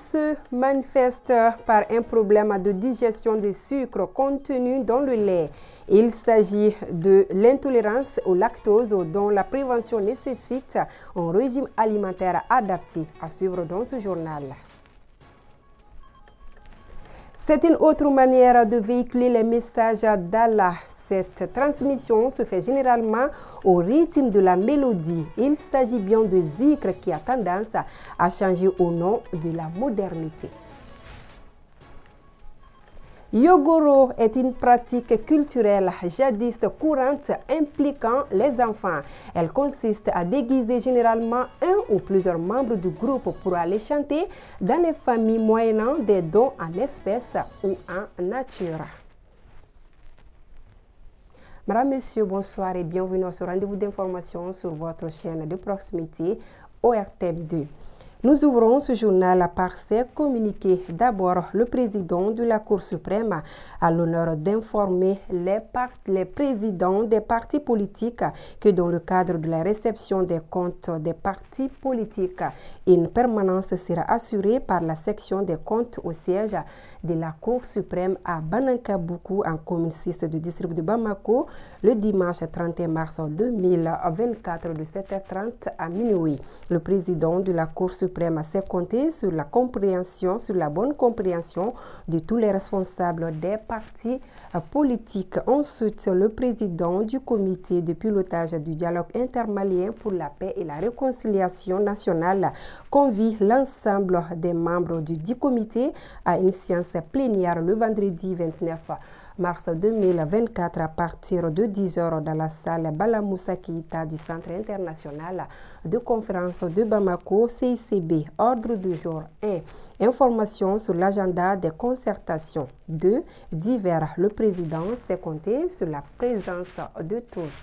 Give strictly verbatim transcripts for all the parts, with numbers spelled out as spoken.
se manifeste par un problème de digestion des sucres contenus dans le lait. Il s'agit de l'intolérance au lactose dont la prévention nécessite un régime alimentaire adapté. À suivre dans ce journal. C'est une autre manière de véhiculer les messages d'Allah. Cette transmission se fait généralement au rythme de la mélodie. Il s'agit bien de zikr qui a tendance à changer au nom de la modernité. Yogoro est une pratique culturelle jadis courante impliquant les enfants. Elle consiste à déguiser généralement un ou plusieurs membres du groupe pour aller chanter dans les familles moyennant des dons en espèces ou en nature. Madame, Monsieur, bonsoir et bienvenue à ce rendez-vous d'information sur votre chaîne de proximité O R T M deux. Nous ouvrons ce journal par ces communiqués. D'abord, le président de la Cour suprême a l'honneur d'informer les, les présidents des partis politiques que dans le cadre de la réception des comptes des partis politiques, une permanence sera assurée par la section des comptes au siège de la Cour suprême à Banankabuku en commune six du district de Bamako le dimanche trente et un mars deux mille vingt-quatre de sept heures trente à minuit. Le président de la Cour suprême suprême s'est compté sur la compréhension, sur la bonne compréhension de tous les responsables des partis politiques. Ensuite, le président du comité de pilotage du dialogue intermalien pour la paix et la réconciliation nationale convie l'ensemble des membres du dit comité à une séance plénière le vendredi vingt-neuf mars deux mille vingt-quatre à partir de dix heures dans la salle Balamoussa Keïta du Centre international de conférence de Bamako, C I C B. Ordre du jour un. Information sur l'agenda des concertations. deux. Divers. Le président s'est compté sur la présence de tous.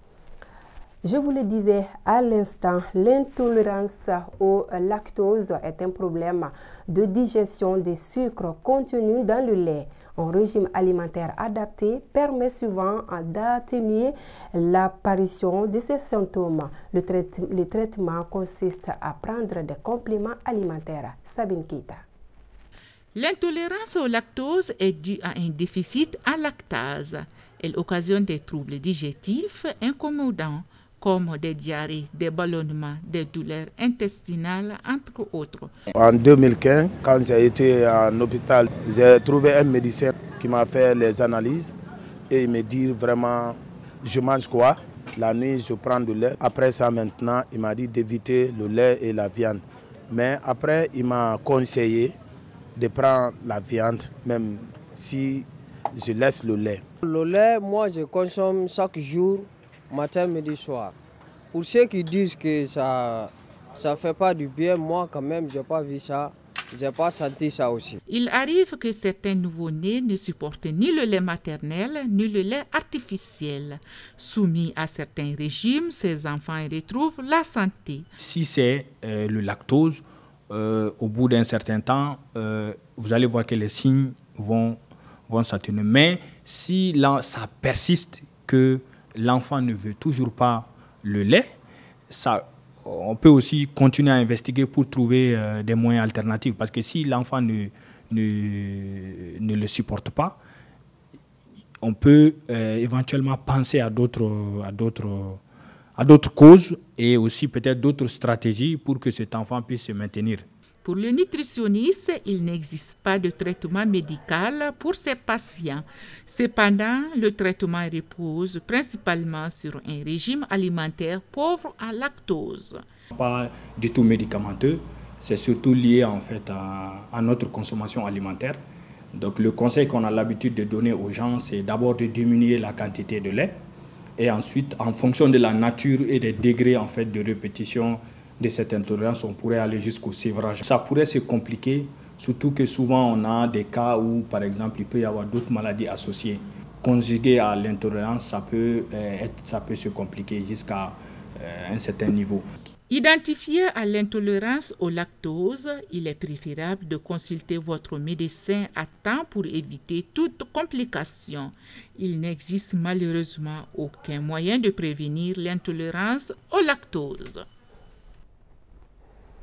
Je vous le disais à l'instant, l'intolérance au lactose est un problème de digestion des sucres contenus dans le lait. Un régime alimentaire adapté permet souvent d'atténuer l'apparition de ces symptômes. Le, traite, le traitement consiste à prendre des compléments alimentaires. Sabine Keïta. L'intolérance au lactose est due à un déficit en lactase. Elle occasionne des troubles digestifs incommodants, comme des diarrhées, des ballonnements, des douleurs intestinales, entre autres. En deux mille quinze, quand j'ai été en hôpital, j'ai trouvé un médecin qui m'a fait les analyses et il me dit vraiment, je mange quoi? La nuit, je prends du lait. Après ça, maintenant, il m'a dit d'éviter le lait et la viande. Mais après, il m'a conseillé de prendre la viande, même si je laisse le lait. Le lait, moi, je consomme chaque jour, matin, midi, soir. Pour ceux qui disent que ça ne fait pas du bien, moi quand même, je n'ai pas vu ça, je n'ai pas senti ça aussi. Il arrive que certains nouveau-nés ne supportent ni le lait maternel, ni le lait artificiel. Soumis à certains régimes, ces enfants retrouvent la santé. Si c'est euh, le lactose, euh, au bout d'un certain temps, euh, vous allez voir que les signes vont, vont s'atténuer. Mais si là, ça persiste que l'enfant ne veut toujours pas le lait, ça, on peut aussi continuer à investiguer pour trouver euh, des moyens alternatifs. Parce que si l'enfant ne, ne, ne le supporte pas, on peut euh, éventuellement penser à d'autres, à d'autres, à d'autres causes et aussi peut-être d'autres stratégies pour que cet enfant puisse se maintenir. Pour le nutritionniste, il n'existe pas de traitement médical pour ces patients. Cependant, le traitement repose principalement sur un régime alimentaire pauvre en lactose. Pas du tout médicamenteux, c'est surtout lié en fait à, à notre consommation alimentaire. Donc le conseil qu'on a l'habitude de donner aux gens, c'est d'abord de diminuer la quantité de lait et ensuite, en fonction de la nature et des degrés en fait de répétition de cette intolérance, on pourrait aller jusqu'au sévrage. Ça pourrait se compliquer, surtout que souvent on a des cas où, par exemple, il peut y avoir d'autres maladies associées. Conjugué à l'intolérance, ça peut euh, être, ça peut se compliquer jusqu'à euh, un certain niveau. Identifié à l'intolérance au lactose, il est préférable de consulter votre médecin à temps pour éviter toute complication. Il n'existe malheureusement aucun moyen de prévenir l'intolérance au lactose.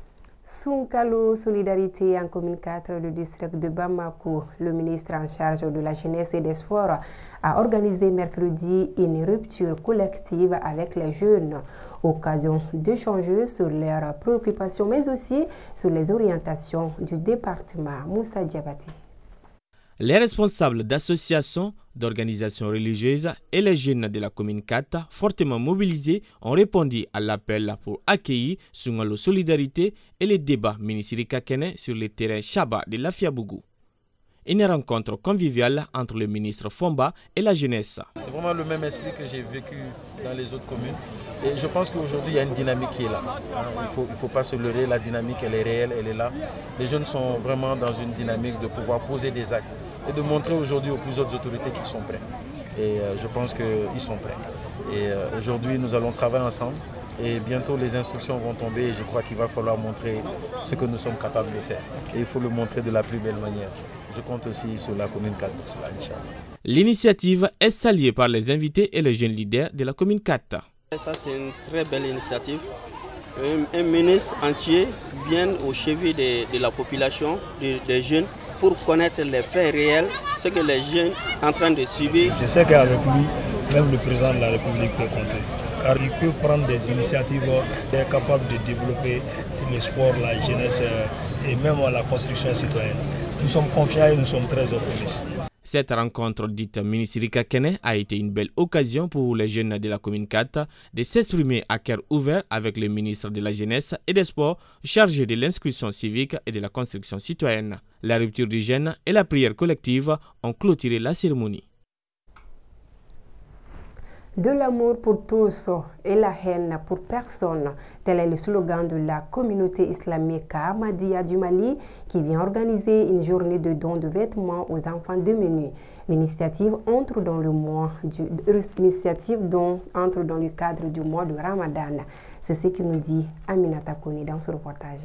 Sunkalo Solidarité en commune quatre du district de Bamako, le ministre en charge de la jeunesse et des sports a organisé mercredi une rupture collective avec les jeunes, occasion d'échanger sur leurs préoccupations mais aussi sur les orientations du département. Moussa Diabati. Les responsables d'associations, d'organisations religieuses et les jeunes de la commune quatre, fortement mobilisés, ont répondu à l'appel pour accueillir Sunkalo Solidarité et les débats Minisirika Kene sur le terrain Chaba de Lafiabougou. Une rencontre conviviale entre le ministre Fomba et la jeunesse. C'est vraiment le même esprit que j'ai vécu dans les autres communes. Et je pense qu'aujourd'hui, il y a une dynamique qui est là. Il ne faut, il faut pas se leurrer, la dynamique, elle est réelle, elle est là. Les jeunes sont vraiment dans une dynamique de pouvoir poser des actes et de montrer aujourd'hui aux plus hautes autorités qu'ils sont prêts. Et euh, je pense qu'ils sont prêts. Et euh, aujourd'hui, nous allons travailler ensemble. Et bientôt, les instructions vont tomber et je crois qu'il va falloir montrer ce que nous sommes capables de faire. Et il faut le montrer de la plus belle manière. Je compte aussi sur la commune quatre pour cela, Inch'Allah. L'initiative est saluée par les invités et les jeunes leaders de la commune quatre. Ça, c'est une très belle initiative. Un, un ministre entier vient au chevet de, de la population, de, des jeunes, pour connaître les faits réels, ce que les jeunes sont en train de subir. Je sais qu'avec lui, même le président de la République peut compter. Car il peut prendre des initiatives, il est capable de développer le sport, la jeunesse et même la construction citoyenne. Nous sommes confiants et nous sommes très optimistes. Cette rencontre dite Minisirika Kene a été une belle occasion pour les jeunes de la commune quatre de s'exprimer à cœur ouvert avec le ministre de la Jeunesse et des Sports chargé de l'inscription civique et de la construction citoyenne. La rupture du jeune et la prière collective ont clôturé la cérémonie. De l'amour pour tous et la haine pour personne, tel est le slogan de la communauté islamique Ahmadiyya du Mali qui vient organiser une journée de don de vêtements aux enfants démunis. L'initiative entre dans le mois du l'initiative dont entre dans le cadre du mois de Ramadan. C'est ce que nous dit Aminata Koni dans ce reportage.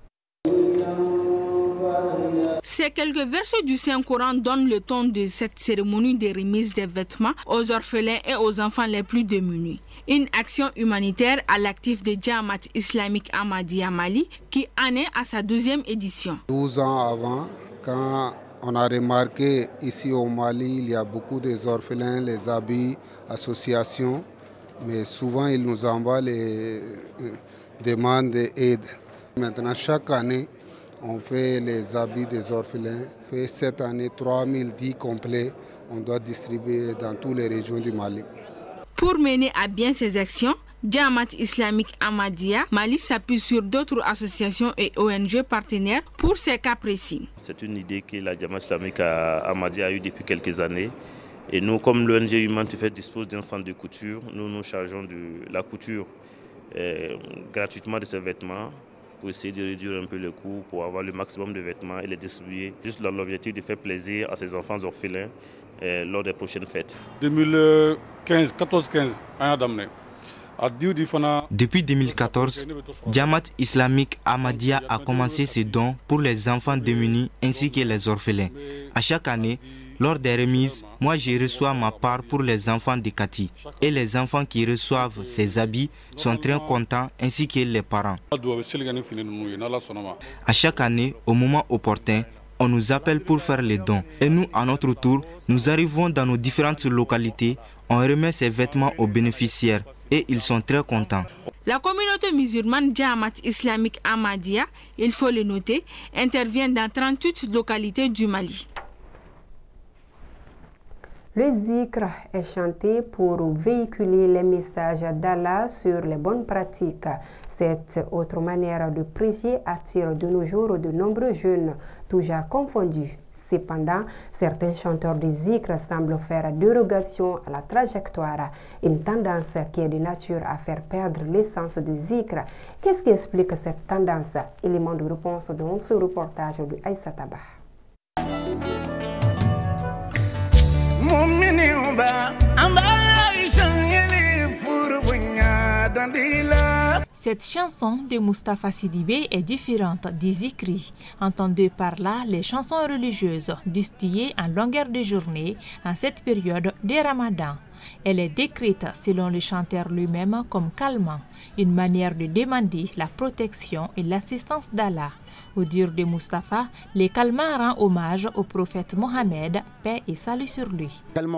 Ces quelques versets du Saint-Coran donnent le ton de cette cérémonie de remise des vêtements aux orphelins et aux enfants les plus démunis. Une action humanitaire à l'actif de Jamaat islamique Ahmadiyya Mali qui en est à sa deuxième édition. douze ans avant, quand on a remarqué ici au Mali, il y a beaucoup des orphelins, les habits, associations, mais souvent ils nous envoient les demandes d'aide. Maintenant, chaque année, on fait les habits des orphelins. Et cette année, trois mille dix complets, on doit distribuer dans toutes les régions du Mali. Pour mener à bien ces actions, Jamaat islamique Ahmadiyya Mali s'appuie sur d'autres associations et O N G partenaires pour ces cas précis. C'est une idée que la Jamaat islamique Ahmadiyya a eue depuis quelques années. Et nous, comme l'O N G Human to Faith dispose d'un centre de couture, nous nous chargeons de la couture euh, gratuitement de ces vêtements, pour essayer de réduire un peu le coût, pour avoir le maximum de vêtements et les distribuer, juste dans l'objectif de faire plaisir à ces enfants orphelins euh, lors des prochaines fêtes. deux mille quinze, quatorze quinze, Depuis deux mille quatorze, Jamaat islamique Ahmadiyya a commencé ses dons pour les enfants démunis ainsi que les orphelins. À chaque année, lors des remises, moi je reçois ma part pour les enfants de Kati. Et les enfants qui reçoivent ces habits sont très contents ainsi que les parents. À chaque année, au moment opportun, on nous appelle pour faire les dons. Et nous, à notre tour, nous arrivons dans nos différentes localités, on remet ces vêtements aux bénéficiaires et ils sont très contents. La communauté musulmane Jamaat islamique Ahmadiyya, il faut le noter, intervient dans trente-huit localités du Mali. Le zikr est chanté pour véhiculer les messages d'Allah sur les bonnes pratiques. Cette autre manière de prêcher attire de nos jours de nombreux jeunes, toujours confondus. Cependant, certains chanteurs de zikr semblent faire dérogation à la trajectoire, une tendance qui est de nature à faire perdre l'essence du zikr. Qu'est-ce qui explique cette tendance? Élément de réponse dans ce reportage de Aïssa Taba. Cette chanson de Mustapha Sidibé est différente des zikri. Entendez par là les chansons religieuses distillées en longueur de journée en cette période de Ramadan. Elle est décrite, selon le chanteur lui-même, comme calmant, une manière de demander la protection et l'assistance d'Allah. Au dire de Mustapha, les calmants rend hommage au prophète Mohammed, paix et salut sur lui.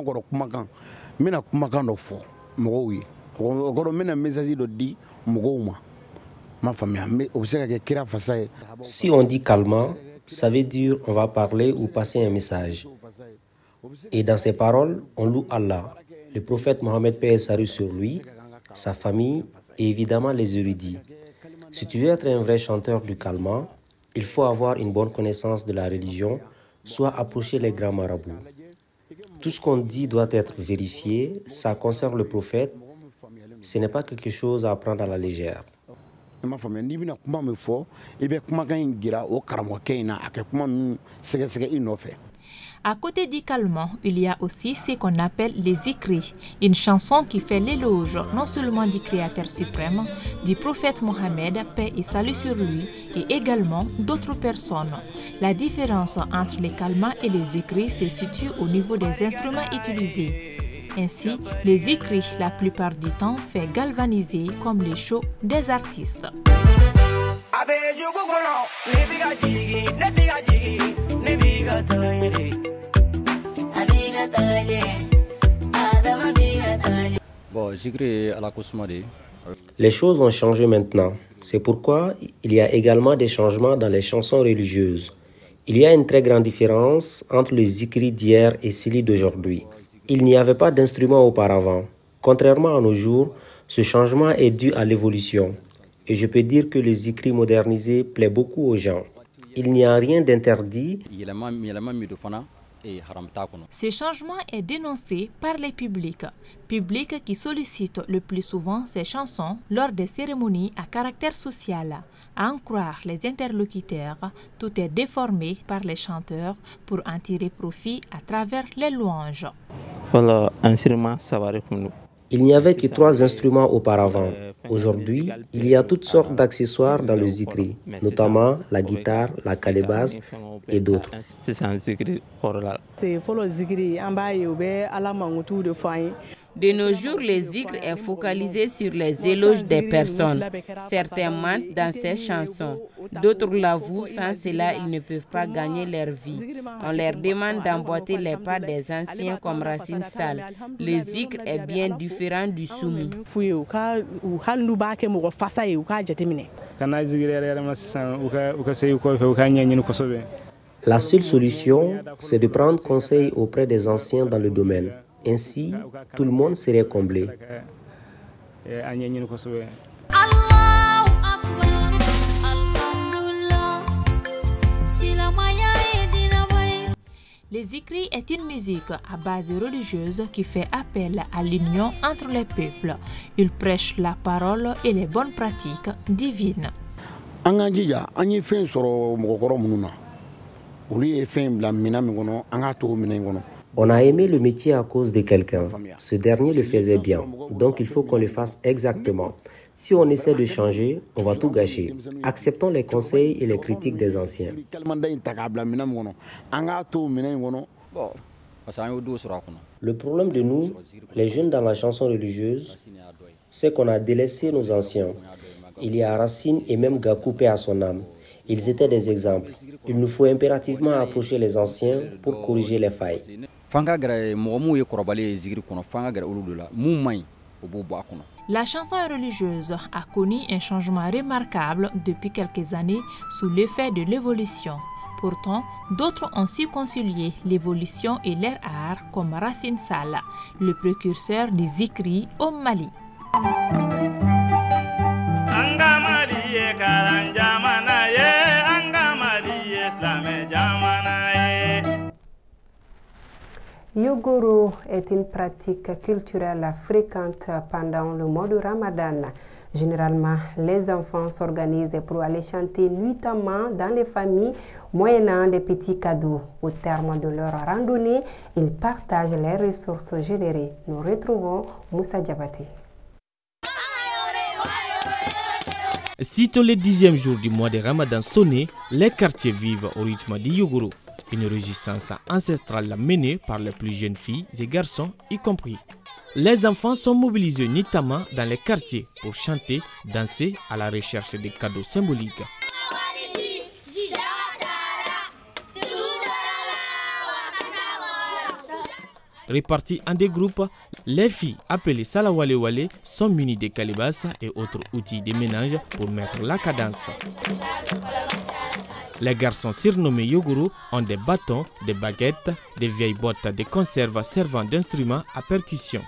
Si on dit calmant, ça veut dire on va parler ou passer un message. Et dans ces paroles, on loue Allah, le prophète Mohammed, paix et salut sur lui, sa famille et évidemment les érudits. Si tu veux être un vrai chanteur du calmant, il faut avoir une bonne connaissance de la religion, soit approcher les grands marabouts. Tout ce qu'on dit doit être vérifié, ça concerne le prophète, ce n'est pas quelque chose à prendre à la légère. À côté du calmant, il y a aussi ce qu'on appelle les zikri, une chanson qui fait l'éloge non seulement du Créateur suprême, du prophète Mohammed, paix et salut sur lui, et également d'autres personnes. La différence entre les calmants et les zikri se situe au niveau des instruments utilisés. Ainsi, les zikri, la plupart du temps, fait galvaniser comme les shows des artistes. Les choses ont changé maintenant. C'est pourquoi il y a également des changements dans les chansons religieuses. Il y a une très grande différence entre le zikri d'hier et celui d'aujourd'hui. Il n'y avait pas d'instrument auparavant. Contrairement à nos jours, ce changement est dû à l'évolution. Et je peux dire que le zikri modernisé plaît beaucoup aux gens. Il n'y a rien d'interdit. Ce changement est dénoncé par les publics, publics qui sollicitent le plus souvent ces chansons lors des cérémonies à caractère social. À en croire les interlocuteurs, tout est déformé par les chanteurs pour en tirer profit à travers les louanges. Il n'y avait que trois instruments auparavant. Aujourd'hui, il y a toutes sortes d'accessoires dans le zikri, notamment la guitare, la calebasse et d'autres. De nos jours, le zikr est focalisé sur les éloges des personnes. Certains mentent dans ces chansons. D'autres l'avouent, sans cela, ils ne peuvent pas gagner leur vie. On leur demande d'emboîter les pas des anciens comme Racine Sall. Le zikr est bien différent du soumou. La seule solution, c'est de prendre conseil auprès des anciens dans le domaine. Ainsi, tout le monde serait comblé. Le zikri est une musique à base religieuse qui fait appel à l'union entre les peuples. Il prêche la parole et les bonnes pratiques divines. On a aimé le métier à cause de quelqu'un. Ce dernier le faisait bien, donc il faut qu'on le fasse exactement. Si on essaie de changer, on va tout gâcher. Acceptons les conseils et les critiques des anciens. Le problème de nous, les jeunes dans la chanson religieuse, c'est qu'on a délaissé nos anciens. Il y a Racine et même Gakou, paix à son âme. Ils étaient des exemples. Il nous faut impérativement approcher les anciens pour corriger les failles. La chanson religieuse a connu un changement remarquable depuis quelques années sous l'effet de l'évolution. Pourtant, d'autres ont su concilier l'évolution et leur art, comme Racine Sall, le précurseur du zikri au Mali. Yogoro est une pratique culturelle fréquente pendant le mois de Ramadan. Généralement, les enfants s'organisent pour aller chanter nuitamment dans les familles, moyennant des petits cadeaux. Au terme de leur randonnée, ils partagent les ressources générées. Nous retrouvons Moussa Diabaté. Sitôt le dixième jour du mois de Ramadan sonné, les quartiers vivent au rythme du Yogoro, une résistance ancestrale menée par les plus jeunes filles et garçons y compris. Les enfants sont mobilisés notamment dans les quartiers pour chanter, danser à la recherche des cadeaux symboliques. Répartis en des groupes, les filles appelées Salawale Wale sont munies de calebasses et autres outils de ménage pour mettre la cadence. Les garçons surnommés Yogoro ont des bâtons, des baguettes, des vieilles bottes de conserve servant d'instruments à percussion.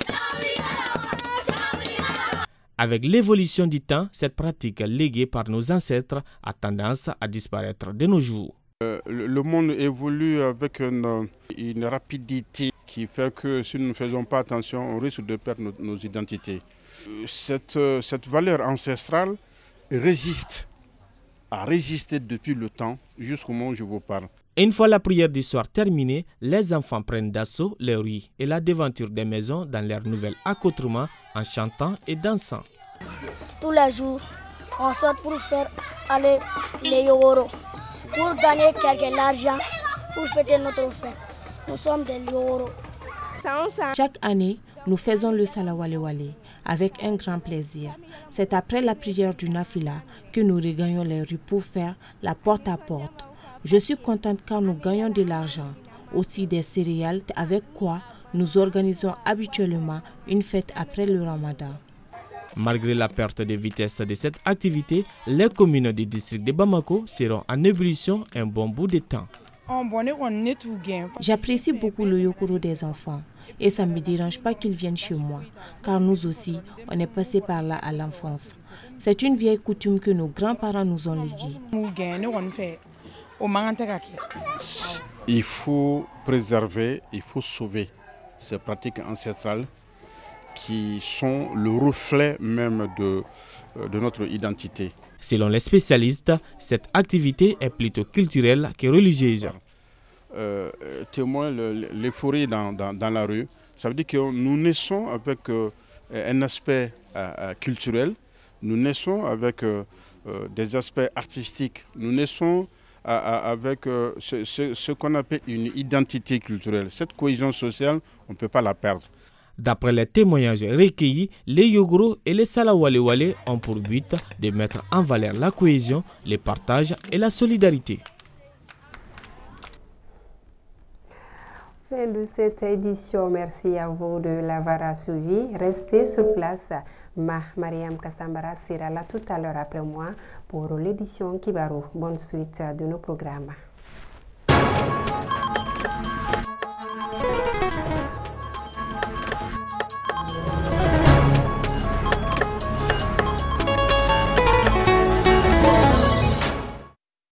Avec l'évolution du temps, cette pratique léguée par nos ancêtres a tendance à disparaître de nos jours. Euh, le monde évolue avec une, une rapidité qui fait que si nous ne faisons pas attention, on risque de perdre nos, nos identités. Cette, cette valeur ancestrale résiste, a résisté depuis le temps jusqu'au moment où je vous parle. Une fois la prière du soir terminée, les enfants prennent d'assaut les rues et la devanture des maisons dans leur nouvel accoutrement en chantant et dansant. Tous les jours, on sort pour faire aller les Yogoro, pour gagner quelque argent, pour fêter notre fête. Nous sommes des Yogoro. Chaque année, nous faisons le Salawale Wale avec un grand plaisir. C'est après la prière du Nafila que nous regagnons les rues pour faire la porte à porte. Je suis contente car nous gagnons de l'argent, aussi des céréales avec quoi nous organisons habituellement une fête après le Ramadan. Malgré la perte de vitesse de cette activité, les communes du district de Bamako seront en ébullition un bon bout de temps. J'apprécie beaucoup le yokoro des enfants et ça ne me dérange pas qu'ils viennent chez moi, car nous aussi, on est passé par là à l'enfance. C'est une vieille coutume que nos grands-parents nous ont léguée. Il faut préserver, il faut sauver ces pratiques ancestrales qui sont le reflet même de, de notre identité. Selon les spécialistes, cette activité est plutôt culturelle que religieuse. Euh, témoin l'euphorie dans, dans, dans la rue, ça veut dire que nous naissons avec euh, un aspect euh, culturel, nous naissons avec euh, euh, des aspects artistiques, nous naissons à, à, avec euh, ce, ce, ce qu'on appelle une identité culturelle. Cette cohésion sociale, on ne peut pas la perdre. D'après les témoignages recueillis, les Yogoro et les Salawale Wale ont pour but de mettre en valeur la cohésion, le partage et la solidarité. Fin de cette édition, merci à vous de l'avoir suivi. Restez sur place. Ma Mariam Kassambara sera là tout à l'heure après moi pour l'édition Kibarou. Bonne suite de nos programmes.